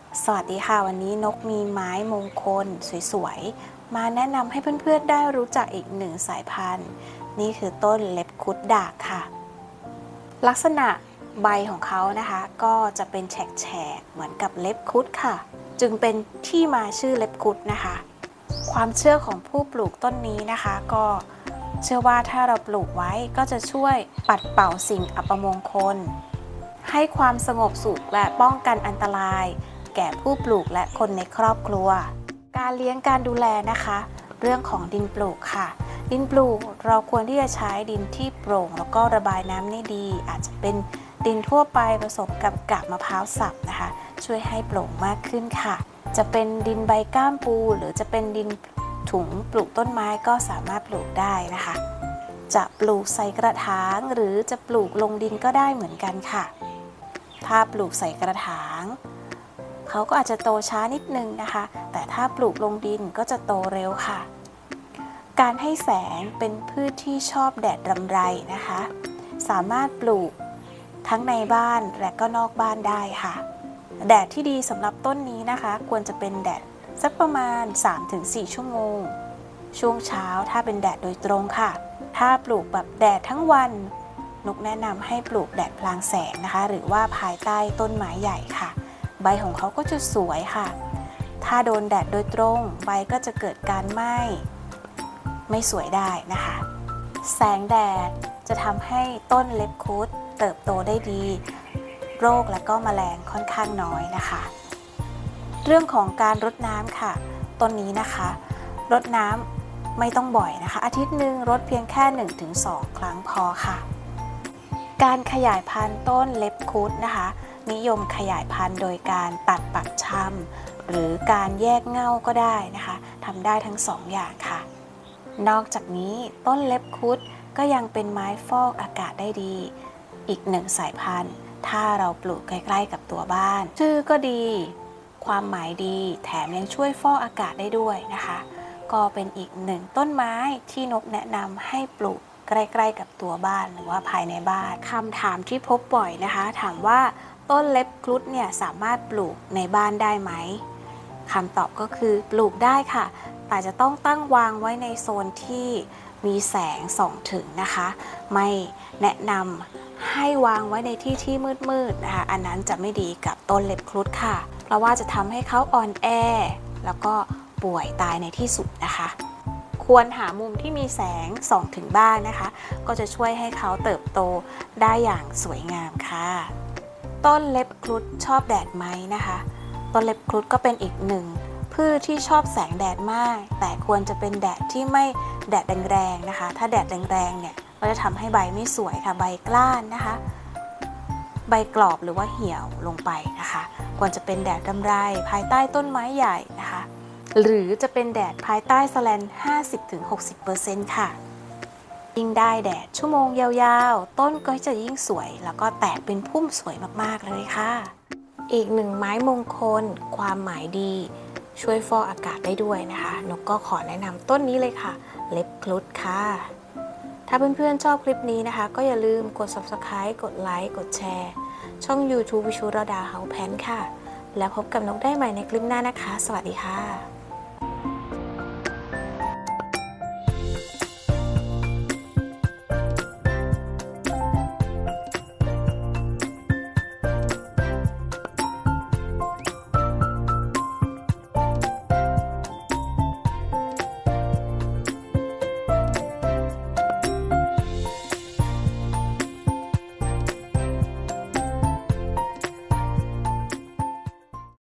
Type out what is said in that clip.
สวัสดีค่ะวันนี้นกมีไม้มงคลสวยๆมาแนะนำให้เพื่อนๆได้รู้จักอีกหนึ่งสายพันธุ์นี่คือต้นเล็บคุดด่างค่ะลักษณะใบของเขานะคะก็จะเป็นแฉกๆเหมือนกับเล็บคุดค่ะจึงเป็นที่มาชื่อเล็บคุดนะคะความเชื่อของผู้ปลูกต้นนี้นะคะก็เชื่อว่าถ้าเราปลูกไว้ก็จะช่วยปัดเป่าสิ่งอัปมงคลให้ความสงบสุขและป้องกันอันตรายแก่ผู้ปลูกและคนในครอบครัวการเลี้ยงการดูแลนะคะเรื่องของดินปลูกค่ะดินปลูกเราควรที่จะใช้ดินที่โปร่งแล้วก็ระบายน้ำได้ดีอาจจะเป็นดินทั่วไปผสมกับกากมะพร้าวสับนะคะช่วยให้โปร่งมากขึ้นค่ะจะเป็นดินใบก้ามปูหรือจะเป็นดินถุงปลูกต้นไม้ก็สามารถปลูกได้นะคะจะปลูกใส่กระถางหรือจะปลูกลงดินก็ได้เหมือนกันค่ะถ้าปลูกใส่กระถางเขาก็อาจจะโตช้านิดนึงนะคะแต่ถ้าปลูกลงดินก็จะโตเร็วค่ะการให้แสงเป็นพืชที่ชอบแดดรำไรนะคะสามารถปลูกทั้งในบ้านและก็นอกบ้านได้ค่ะแดดที่ดีสำหรับต้นนี้นะคะควรจะเป็นแดดสักประมาณ 3-4 ชั่วโมงช่วงเช้าถ้าเป็นแดดโดยตรงค่ะถ้าปลูกแบบแดดทั้งวันนกแนะนำให้ปลูกแดดพลางแสงนะคะหรือว่าภายใต้ต้นไม้ใหญ่ค่ะใบของเขาก็จะสวยค่ะถ้าโดนแดดโดยตรงใบก็จะเกิดการไหม้ไม่สวยได้นะคะแสงแดดจะทำให้ต้นเล็บคุดเติบโตได้ดีโรคและก็แมลงค่อนข้างน้อยนะคะเรื่องของการรดน้ำค่ะต้นนี้นะคะรดน้ำไม่ต้องบ่อยนะคะอาทิตย์หนึ่งรดเพียงแค่ 1-2 ครั้งพอค่ะการขยายพันธุ์ต้นเล็บคุดนะคะนิยมขยายพันธุ์โดยการตัดปักชำหรือการแยกเง่าก็ได้นะคะทำได้ทั้ง2 อย่างค่ะนอกจากนี้ต้นเล็บคุดก็ยังเป็นไม้ฟอกอากาศได้ดีอีก1 สายพันธุ์ถ้าเราปลูกใกล้ๆกับตัวบ้านชื่อก็ดีความหมายดีแถมยังช่วยฟอกอากาศได้ด้วยนะคะก็เป็นอีก1 ต้นไม้ที่นกแนะนำให้ปลูกใกล้ๆกับตัวบ้านหรือว่าภายในบ้านคำถามที่พบบ่อยนะคะถามว่าต้นเล็บคุดเนี่ยสามารถปลูกในบ้านได้ไหมคำตอบก็คือปลูกได้ค่ะแต่จะต้องตั้งวางไว้ในโซนที่มีแสงส่องถึงนะคะไม่แนะนำให้วางไว้ในที่ที่มืดๆนะคะอันนั้นจะไม่ดีกับต้นเล็บคุดค่ะเพราะว่าจะทำให้เขาอ่อนแอแล้วก็ป่วยตายในที่สุดนะคะควรหามุมที่มีแสงส่องถึงบ้านนะคะก็จะช่วยให้เขาเติบโตได้อย่างสวยงามค่ะต้นเล็บคุดชอบแดดไหมนะคะต้นเล็บคุดก็เป็นอีกหนึ่งพืชที่ชอบแสงแดดมากแต่ควรจะเป็นแดดที่ไม่แดดแรงๆนะคะถ้าแดดแรงๆเนี่ยก็จะทำให้ใบไม่สวยค่ะใบกล้านนะคะใบกรอบหรือว่าเหี่ยวลงไปนะคะควรจะเป็นแดดรำไรภายใต้ต้นไม้ใหญ่นะคะหรือจะเป็นแดดภายใต้แสแลน 50-60% ค่ะยิ่งได้แดดชั่วโมงยาวๆต้นก็จะยิ่งสวยแล้วก็แตกเป็นพุ่มสวยมากๆเลยค่ะอีก1 ไม้มงคลความหมายดีช่วยฟอกอากาศได้ด้วยนะคะนกก็ขอแนะนำต้นนี้เลยค่ะเล็บคุดค่ะถ้าเพื่อนๆชอบคลิปนี้นะคะก็อย่าลืมกด Subscribe กดไลค์กดแชร์ช่อง YouTube วิชุรดาเฮาแพนค่ะแล้วพบกับนกได้ใหม่ในคลิปหน้านะคะสวัสดีค่ะ